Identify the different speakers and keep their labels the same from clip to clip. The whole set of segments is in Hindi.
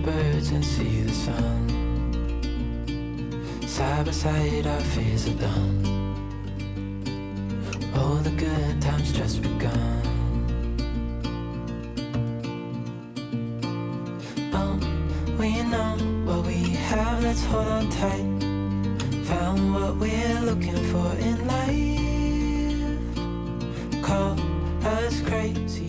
Speaker 1: birds and see the sun. Side by side our fears are done. All the good times just begun. We know what we have, let's hold on tight. Found what we're looking for in life. Call us crazy.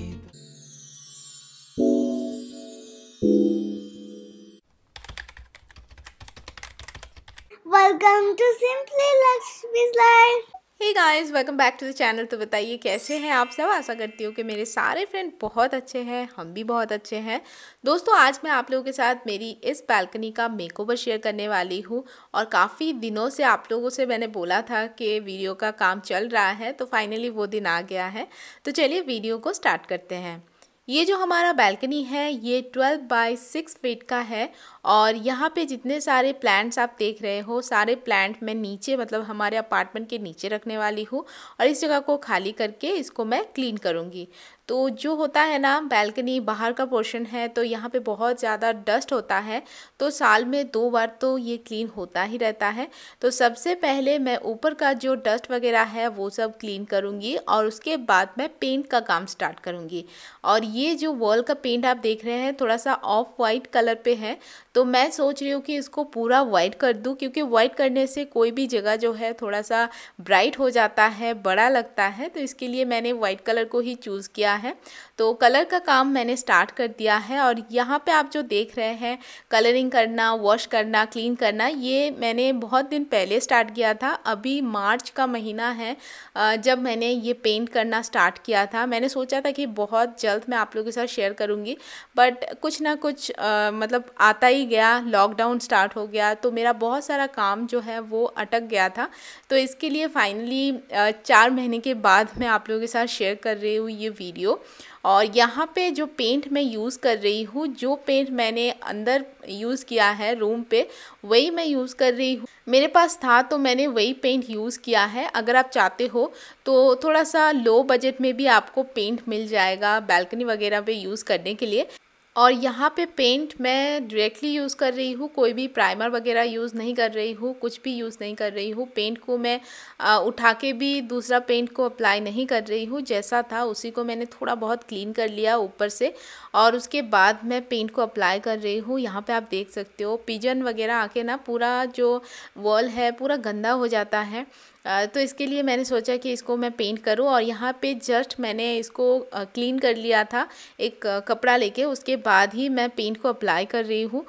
Speaker 2: Welcome to Simply Lakshmi's Life.
Speaker 3: Hey guys, welcome back to the channel. तो बताइए कैसे हैं आप सब। आशा करती हूँ कि मेरे सारे फ्रेंड बहुत अच्छे हैं, हम भी बहुत अच्छे हैं। दोस्तों, आज मैं आप लोगों के साथ मेरी इस बालकनी का मेकओवर शेयर करने वाली हूँ। और काफ़ी दिनों से आप लोगों से मैंने बोला था कि वीडियो का काम चल रहा है, तो फाइनली वो दिन आ गया है। तो चलिए वीडियो को स्टार्ट करते हैं। ये जो हमारा बालकनी है ये 12 बाय 6 फीट का है। और यहाँ पे जितने सारे प्लांट्स आप देख रहे हो, सारे प्लांट मैं नीचे, मतलब हमारे अपार्टमेंट के नीचे रखने वाली हूँ। और इस जगह को खाली करके इसको मैं क्लीन करूँगी। तो जो होता है ना, बालकनी बाहर का पोर्शन है, तो यहाँ पे बहुत ज़्यादा डस्ट होता है। तो साल में 2 बार तो ये क्लीन होता ही रहता है। तो सबसे पहले मैं ऊपर का जो डस्ट वगैरह है वो सब क्लीन करूँगी और उसके बाद मैं पेंट का काम स्टार्ट करूँगी। और ये जो वॉल का पेंट आप देख रहे हैं थोड़ा सा ऑफ वाइट कलर पे है, तो मैं सोच रही हूँ कि इसको पूरा वाइट कर दूँ, क्योंकि वाइट करने से कोई भी जगह जो है थोड़ा सा ब्राइट हो जाता है, बड़ा लगता है। तो इसके लिए मैंने वाइट कलर को ही चूज़ किया है। तो कलर का काम मैंने स्टार्ट कर दिया है। और यहाँ पे आप जो देख रहे हैं कलरिंग करना, वॉश करना, क्लीन करना, ये मैंने बहुत दिन पहले स्टार्ट किया था। अभी मार्च का महीना है जब मैंने ये पेंट करना स्टार्ट किया था। मैंने सोचा था कि बहुत जल्द मैं आप लोगों के साथ शेयर करूँगी, बट कुछ ना कुछ मतलब आता ही गया, लॉकडाउन स्टार्ट हो गया, तो मेरा बहुत सारा काम जो है वो अटक गया था। तो इसके लिए फाइनली 4 महीने के बाद मैं आप लोगों के साथ शेयर कर रही हूँ ये वीडियो। और यहाँ पे जो पेंट मैं यूज़ कर रही हूँ, जो पेंट मैंने अंदर यूज़ किया है रूम पे, वही मैं यूज़ कर रही हूँ। मेरे पास था तो मैंने वही पेंट यूज़ किया है। अगर आप चाहते हो तो थोड़ा सा लो बजट में भी आपको पेंट मिल जाएगा बालकनी वगैरह पे यूज़ करने के लिए। और यहाँ पे पेंट मैं डायरेक्टली यूज़ कर रही हूँ, कोई भी प्राइमर वगैरह यूज़ नहीं कर रही हूँ, कुछ भी यूज़ नहीं कर रही हूँ। पेंट को मैं उठा के भी दूसरा पेंट को अप्लाई नहीं कर रही हूँ। जैसा था उसी को मैंने थोड़ा बहुत क्लीन कर लिया ऊपर से, और उसके बाद मैं पेंट को अप्लाई कर रही हूँ। यहाँ पे आप देख सकते हो पिजन वगैरह आके ना पूरा जो वॉल है पूरा गंदा हो जाता है। तो इसके लिए मैंने सोचा कि इसको मैं पेंट करूं। और यहाँ पे जस्ट मैंने इसको क्लीन कर लिया था एक कपड़ा लेके, उसके बाद ही मैं पेंट को अप्लाई कर रही हूँ।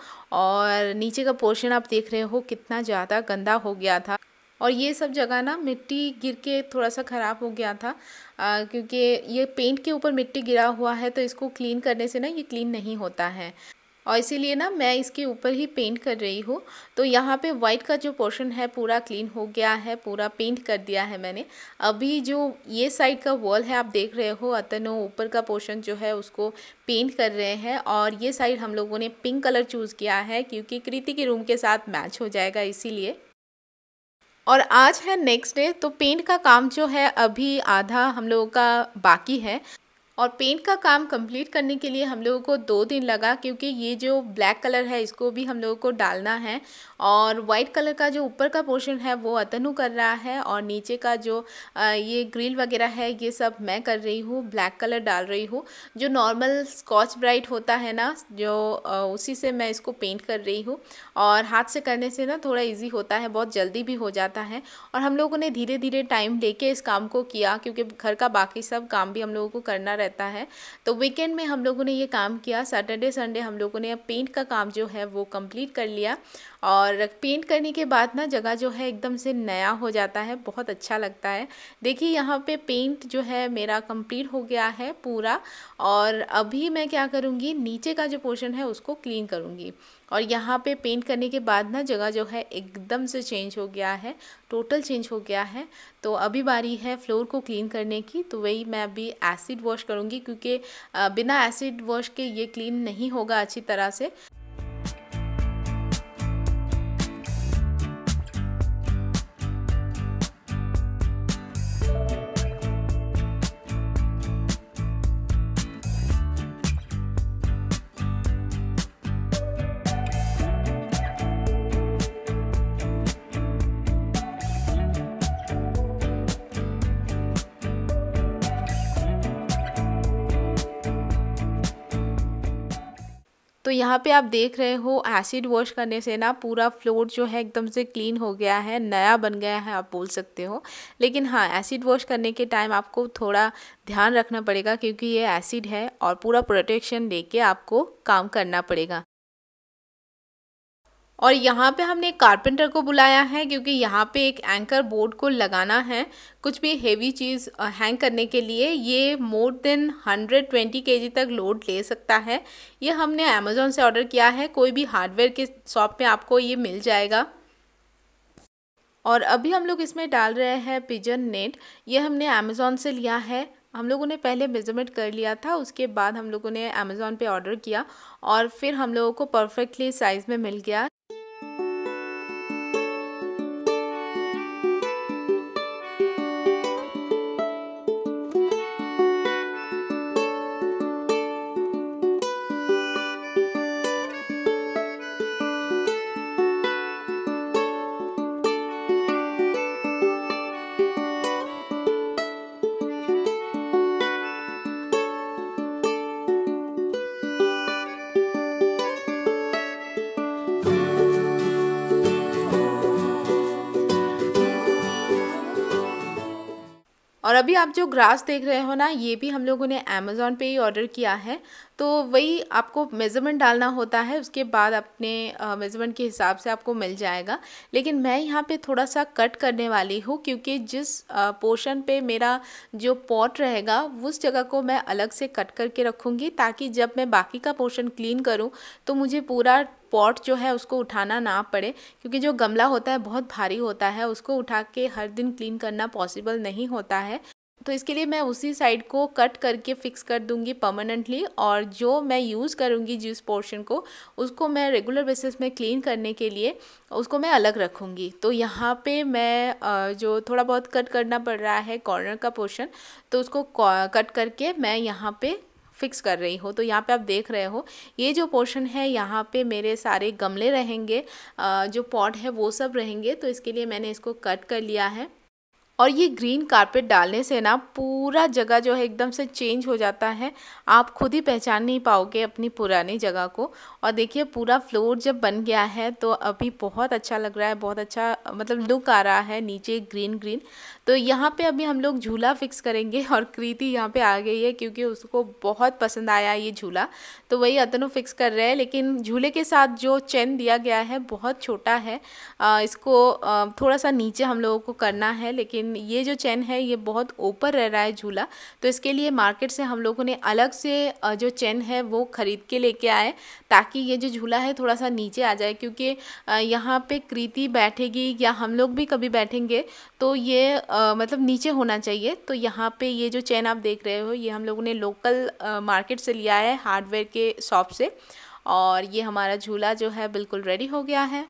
Speaker 3: और नीचे का पोर्शन आप देख रहे हो कितना ज़्यादा गंदा हो गया था। और ये सब जगह ना मिट्टी गिर के थोड़ा सा ख़राब हो गया था, क्योंकि ये पेंट के ऊपर मिट्टी गिरा हुआ है, तो इसको क्लीन करने से ना ये क्लीन नहीं होता है। और इसीलिए ना मैं इसके ऊपर ही पेंट कर रही हूँ। तो यहाँ पे वाइट का जो पोर्शन है पूरा क्लीन हो गया है, पूरा पेंट कर दिया है मैंने। अभी जो ये साइड का वॉल है आप देख रहे हो, अतनो ऊपर का पोर्शन जो है उसको पेंट कर रहे हैं। और ये साइड हम लोगों ने पिंक कलर चूज़ किया है, क्योंकि कृति के रूम के साथ मैच हो जाएगा इसीलिए। और आज है नेक्स्ट डे, तो पेंट का काम जो है अभी आधा हम लोगों का बाकी है। और पेंट का काम कंप्लीट करने के लिए हम लोगों को 2 दिन लगा, क्योंकि ये जो ब्लैक कलर है इसको भी हम लोगों को डालना है। और वाइट कलर का जो ऊपर का पोर्शन है वो अतनु कर रहा है, और नीचे का जो ये ग्रिल वगैरह है ये सब मैं कर रही हूँ, ब्लैक कलर डाल रही हूँ। जो नॉर्मल स्कॉच ब्राइट होता है ना, जो उसी से मैं इसको पेंट कर रही हूँ। और हाथ से करने से ना थोड़ा ईजी होता है, बहुत जल्दी भी हो जाता है। और हम लोगों ने धीरे धीरे टाइम लेके इस काम को किया, क्योंकि घर का बाकी सब काम भी हम लोगों को करना रहता है। तो वीकेंड में हम लोगों ने ये काम किया। सैटरडे संडे हम लोगों ने पेंट का काम जो है वो कंप्लीट कर लिया। और पेंट करने के बाद ना जगह जो है एकदम से नया हो जाता है, बहुत अच्छा लगता है। देखिए यहाँ पे पेंट जो है मेरा कंप्लीट हो गया है पूरा। और अभी मैं क्या करूँगी, नीचे का जो पोर्शन है उसको क्लीन करूँगी। और यहाँ पे पेंट करने के बाद ना जगह जो है एकदम से चेंज हो गया है, टोटल चेंज हो गया है। तो अभी बारी है फ्लोर को क्लीन करने की, तो वही मैं अभी एसिड वॉश करूँगी, क्योंकि बिना एसिड वॉश के ये क्लीन नहीं होगा अच्छी तरह से। तो यहाँ पे आप देख रहे हो एसिड वॉश करने से ना पूरा फ्लोर जो है एकदम से क्लीन हो गया है, नया बन गया है आप बोल सकते हो। लेकिन हाँ, एसिड वॉश करने के टाइम आपको थोड़ा ध्यान रखना पड़ेगा क्योंकि ये एसिड है और पूरा प्रोटेक्शन लेके आपको काम करना पड़ेगा। और यहाँ पे हमने एक कारपेंटर को बुलाया है क्योंकि यहाँ पे एक एंकर बोर्ड को लगाना है कुछ भी हेवी चीज़ हैंग करने के लिए। ये मोर देन 120 kg तक लोड ले सकता है। ये हमने अमेज़ॉन से ऑर्डर किया है, कोई भी हार्डवेयर के शॉप में आपको ये मिल जाएगा। और अभी हम लोग इसमें डाल रहे हैं पिजन नेट। ये हमने अमेज़ॉन से लिया है। हम लोगों ने पहले मेज़रमेंट कर लिया था, उसके बाद हम लोगों ने अमेज़ॉन पे ऑर्डर किया और फिर हम लोगों को परफेक्टली साइज़ में मिल गया। और अभी आप जो ग्रास देख रहे हो ना, ये भी हम लोगों ने अमेज़ॉन पे ही ऑर्डर किया है। तो वही आपको मेज़रमेंट डालना होता है, उसके बाद अपने मेज़रमेंट के हिसाब से आपको मिल जाएगा। लेकिन मैं यहाँ पे थोड़ा सा कट करने वाली हूँ क्योंकि जिस पोर्शन पे मेरा जो पॉट रहेगा उस जगह को मैं अलग से कट करके रखूँगी ताकि जब मैं बाकी का पोर्शन क्लीन करूँ तो मुझे पूरा पॉट जो है उसको उठाना ना पड़े, क्योंकि जो गमला होता है बहुत भारी होता है, उसको उठा के हर दिन क्लीन करना पॉसिबल नहीं होता है। तो इसके लिए मैं उसी साइड को कट करके फिक्स कर दूंगी परमानेंटली, और जो मैं यूज़ करूंगी जिस पोर्शन को, उसको मैं रेगुलर बेसिस में क्लीन करने के लिए उसको मैं अलग रखूंगी। तो यहाँ पे मैं जो थोड़ा बहुत कट करना पड़ रहा है कॉर्नर का पोर्शन, तो उसको कट करके मैं यहाँ पे फिक्स कर रही हूँ। तो यहाँ पे आप देख रहे हो ये जो पोर्शन है, यहाँ पे मेरे सारे गमले रहेंगे, जो पॉट है वो सब रहेंगे। तो इसके लिए मैंने इसको कट कर लिया है। और ये ग्रीन कारपेट डालने से ना पूरा जगह जो है एकदम से चेंज हो जाता है, आप खुद ही पहचान नहीं पाओगे अपनी पुरानी जगह को। और देखिए पूरा फ्लोर जब बन गया है तो अभी बहुत अच्छा लग रहा है, बहुत अच्छा मतलब लुक आ रहा है नीचे ग्रीन ग्रीन। तो यहाँ पे अभी हम लोग झूला फिक्स करेंगे और कृति यहाँ पे आ गई है क्योंकि उसको बहुत पसंद आया ये झूला। तो वही अतनु फिक्स कर रहे हैं, लेकिन झूले के साथ जो चेन दिया गया है बहुत छोटा है, इसको थोड़ा सा नीचे हम लोगों को करना है। लेकिन ये जो चेन है ये बहुत ऊपर रह रहा है झूला, तो इसके लिए मार्केट से हम लोगों ने अलग से जो चेन है वो ख़रीद के लेके आए ताकि ये जो झूला है थोड़ा सा नीचे आ जाए। क्योंकि यहाँ पे कृति बैठेगी या हम लोग भी कभी बैठेंगे तो ये मतलब नीचे होना चाहिए। तो यहाँ पे ये जो चेन आप देख रहे हो ये हम लोगों ने लोकल मार्केट से लिया है, हार्डवेयर के शॉप से। और ये हमारा झूला जो है बिल्कुल रेडी हो गया है।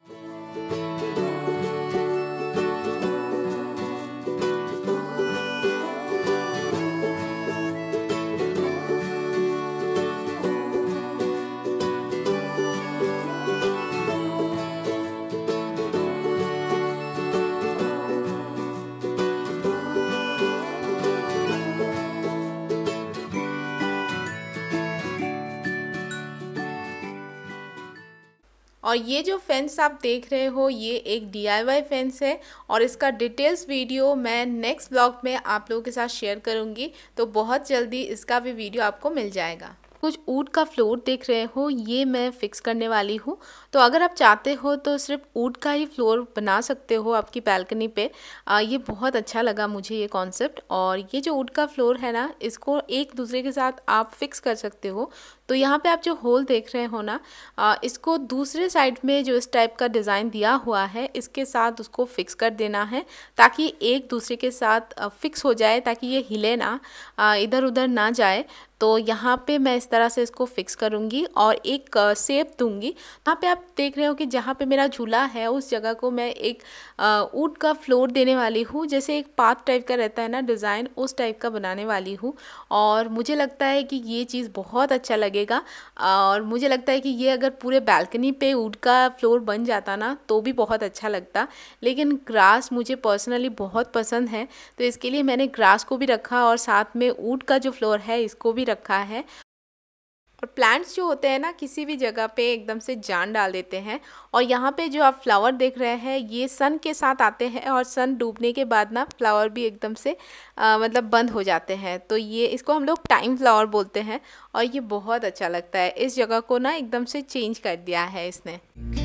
Speaker 3: और ये जो फेंस आप देख रहे हो ये एक DIY फेंस है और इसका डिटेल्स वीडियो मैं नेक्स्ट ब्लॉग में आप लोगों के साथ शेयर करूँगी। तो बहुत जल्दी इसका भी वीडियो आपको मिल जाएगा। कुछ ऊड का फ्लोर देख रहे हो ये मैं फिक्स करने वाली हूँ। तो अगर आप चाहते हो तो सिर्फ ऊड का ही फ्लोर बना सकते हो आपकी बैल्कनी पे। ये बहुत अच्छा लगा मुझे ये कॉन्सेप्ट। और ये जो ऊड का फ्लोर है ना, इसको एक दूसरे के साथ आप फिक्स कर सकते हो। तो यहाँ पे आप जो होल देख रहे हो ना, इसको दूसरे साइड में जो इस टाइप का डिज़ाइन दिया हुआ है इसके साथ उसको फिक्स कर देना है ताकि एक दूसरे के साथ फिक्स हो जाए, ताकि ये हिले ना, इधर उधर ना जाए। तो यहाँ पे मैं इस तरह से इसको फिक्स करूँगी और एक शेप दूँगी। यहाँ पे आप देख रहे हो कि जहाँ पे मेरा झूला है उस जगह को मैं एक ऊड का फ्लोर देने वाली हूँ, जैसे एक पाथ टाइप का रहता है ना डिज़ाइन, उस टाइप का बनाने वाली हूँ। और मुझे लगता है कि ये चीज़ बहुत अच्छा लगेगा। और मुझे लगता है कि ये अगर पूरे बैल्कनी पे ऊड का फ्लोर बन जाता ना तो भी बहुत अच्छा लगता। लेकिन ग्रास मुझे पर्सनली बहुत पसंद है, तो इसके लिए मैंने ग्रास को भी रखा और साथ में ऊड का जो फ्लोर है इसको भी रखा है। और प्लांट्स जो होते हैं ना किसी भी जगह पे एकदम से जान डाल देते हैं। और यहाँ पे जो आप फ्लावर देख रहे हैं ये सन के साथ आते हैं और सन डूबने के बाद ना फ्लावर भी एकदम से मतलब बंद हो जाते हैं। तो ये इसको हम लोग टाइम फ्लावर बोलते हैं और ये बहुत अच्छा लगता है। इस जगह को ना एकदम से चेंज कर दिया है इसने।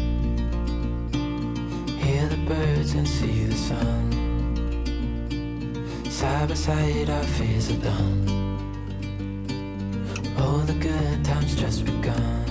Speaker 1: Hear the birds and see the sun. Side by side our fears are done. Oh, the good times just begun.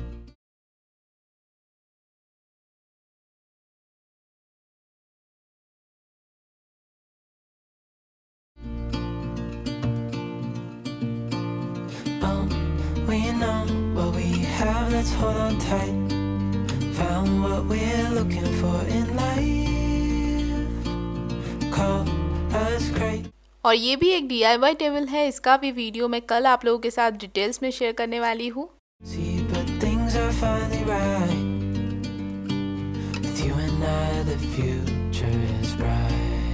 Speaker 1: We know what we have, let's hold on tight. Found what we're looking for in life. Call us crazy.
Speaker 3: और ये भी एक DIY टेबल है, इसका भी वीडियो मैं कल आप लोगों के साथ डिटेल्स में शेयर करने वाली हूँ।
Speaker 1: See, but things are finally right. With you and I, the future is bright.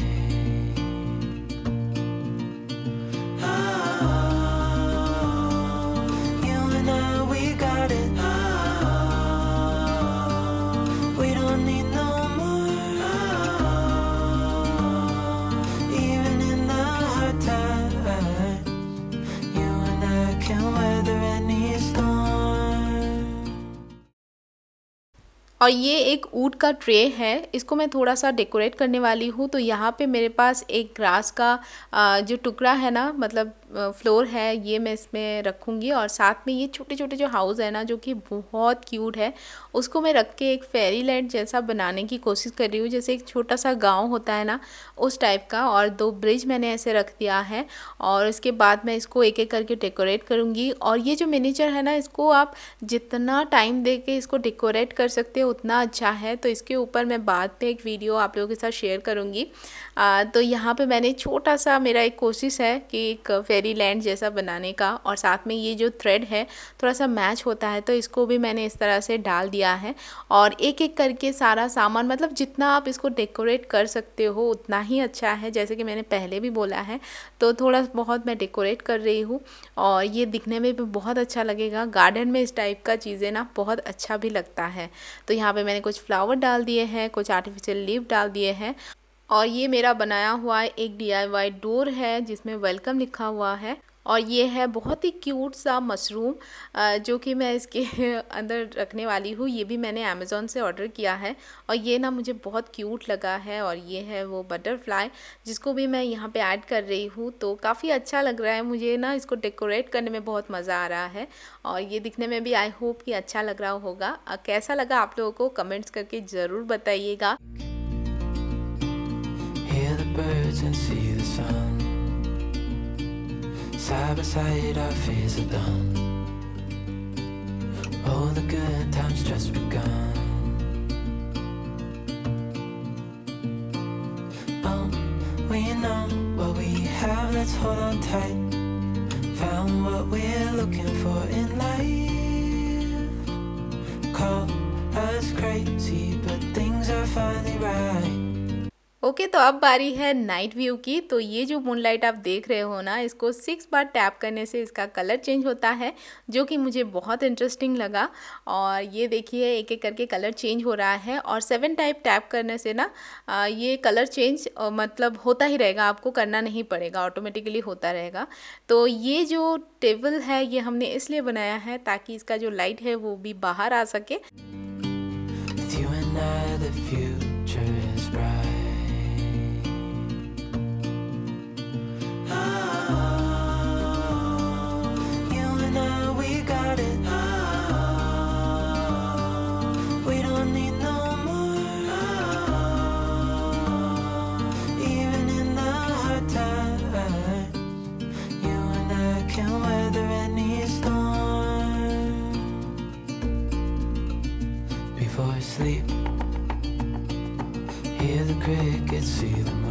Speaker 1: You and I, we got it. We don't need no more. Even in the hard times, you and I can weather any storm.
Speaker 3: और ये एक वुड का ट्रे है, इसको मैं थोड़ा सा डेकोरेट करने वाली हूँ। तो यहाँ पे मेरे पास एक ग्रास का जो टुकड़ा है ना, मतलब फ्लोर है, ये मैं इसमें रखूँगी। और साथ में ये छोटे छोटे जो हाउस है ना जो कि बहुत क्यूट है, उसको मैं रख के एक फेरी लैंड जैसा बनाने की कोशिश कर रही हूँ, जैसे एक छोटा सा गांव होता है ना उस टाइप का। और 2 ब्रिज मैंने ऐसे रख दिया है और इसके बाद मैं इसको एक एक करके डेकोरेट करूँगी। और ये जो मिनीचर है ना, इसको आप जितना टाइम दे के इसको डेकोरेट कर सकते हो उतना अच्छा है। तो इसके ऊपर मैं बाद में एक वीडियो आप लोगों के साथ शेयर करूँगी। तो यहाँ पे मैंने छोटा सा, मेरा एक कोशिश है कि एक फेरी लैंड जैसा बनाने का। और साथ में ये जो थ्रेड है थोड़ा सा मैच होता है, तो इसको भी मैंने इस तरह से डाल दिया है। और एक एक करके सारा सामान, मतलब जितना आप इसको डेकोरेट कर सकते हो उतना ही अच्छा है, जैसे कि मैंने पहले भी बोला है। तो थोड़ा बहुत मैं डेकोरेट कर रही हूँ और ये दिखने में भी बहुत अच्छा लगेगा। गार्डन में इस टाइप का चीज़ें ना बहुत अच्छा भी लगता है। तो यहाँ पे मैंने कुछ फ्लावर डाल दिए हैं, कुछ आर्टिफिशियल लीफ डाल दिए हैं। और ये मेरा बनाया हुआ एक DIY डोर है जिसमें वेलकम लिखा हुआ है। और ये है बहुत ही क्यूट सा मशरूम जो कि मैं इसके अंदर रखने वाली हूँ। ये भी मैंने अमेज़ॉन से ऑर्डर किया है और ये ना मुझे बहुत क्यूट लगा है। और ये है वो बटरफ्लाई जिसको भी मैं यहाँ पे ऐड कर रही हूँ। तो काफ़ी अच्छा लग रहा है मुझे ना, इसको डेकोरेट करने में बहुत मज़ा आ रहा है। और ये दिखने में भी आई होप कि अच्छा लग रहा होगा। कैसा लगा आप लोगों को कमेंट्स करके ज़रूर बताइएगा।
Speaker 1: Hear the birds and see the sun. Side by side our fears are done. Oh, the good times just begun. We know what we have, let's hold on tight. Found what we're looking for in life. Call us crazy, but things are finally right.
Speaker 3: Okay तो अब बारी है नाइट व्यू की। तो ये जो मूनलाइट आप देख रहे हो ना, इसको 6 बार टैप करने से इसका कलर चेंज होता है, जो कि मुझे बहुत इंटरेस्टिंग लगा। और ये देखिए एक एक करके कलर चेंज हो रहा है। और 7 टाइप टैप करने से ना ये कलर चेंज मतलब होता ही रहेगा, आपको करना नहीं पड़ेगा, ऑटोमेटिकली होता रहेगा। तो ये जो टेबल है ये हमने इसलिए बनाया है ताकि इसका जो लाइट है वो भी बाहर आ सके।
Speaker 1: With you and I, the future is bright. Before I sleep, hear the crickets, see the